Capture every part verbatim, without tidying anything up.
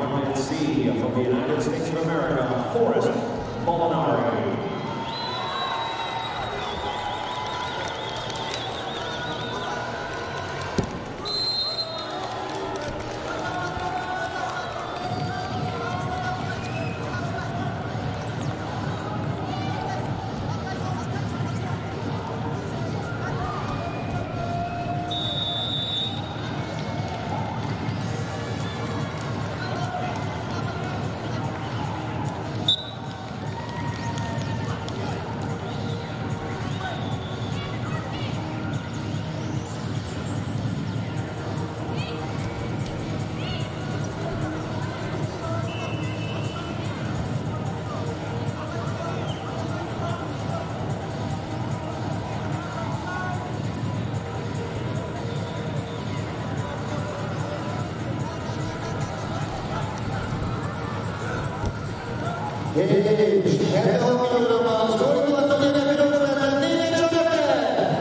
Line C from the United States of America, Forrest Molinari. És hetvenhat kilogramban szólítva szokjanak kilogramban négy csökkent!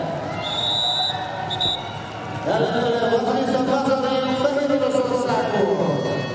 Ellenfele Vasilisa Kazarén Fehér Oroszországból!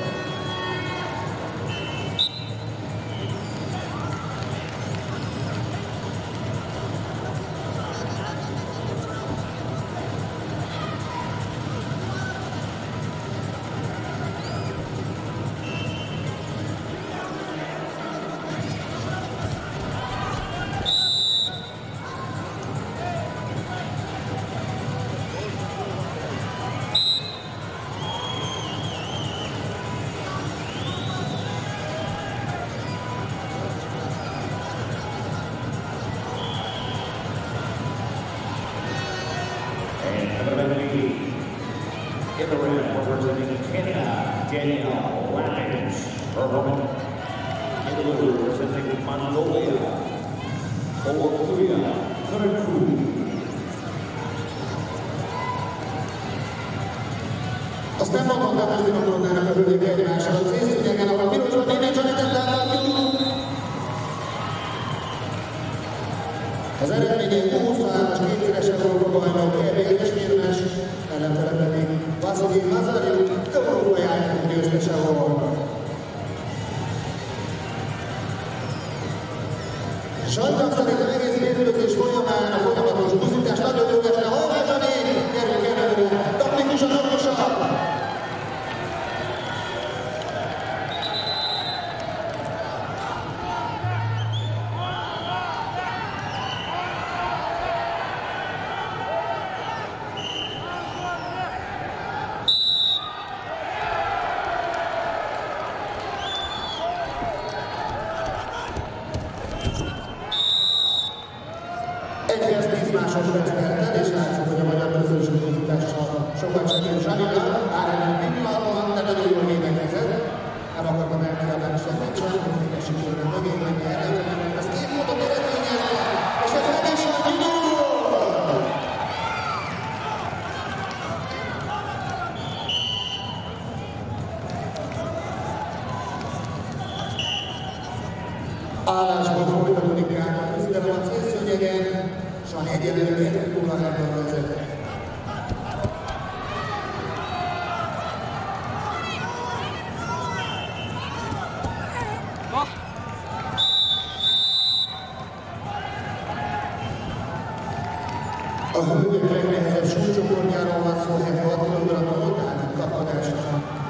In the ring, representing Canada, Danielle Lapins, her woman. In the blue, representing Mongolia, Olukuya Kuruku. Azt nem mondhatnám, hogy finomkodnának a hölgyek egymással. Az észügyeken, ahol pirosban négy csanetet láthatjuk. Az eredményén húsz-hármas kétszeres Európa-bajnok, é bé-es érmes, ellenfele pedig Vasilij Mazarjuk, Európai Játék győztese volt. Sajnos szerintem egész mérkőzés folyamán a folyamatos buszítás nagyon jó esne. Hallás a négy, gyerünk előre, taktikusan okosabb! Egy perc tíz másodperc telt, és látszik, hogy a magyar közönség mozítással sokat segít Zsanina, Árelő pillanatban, de nagyon jól védekezett. Nem akartam elkiadni a meccsen, hogy fényes sikerülne mögé menni ellenfele, ezt két módon eredményezte, és ez meg is van gól! Állásból folytatódik át a küzdelem a célszőnyegen, és van egyelőre kettő nulla ebben a vezet. A hölgyek legnehezebb súlycsoportjáról van szó, hetvenhat kilogramról, tehát kapkodásra.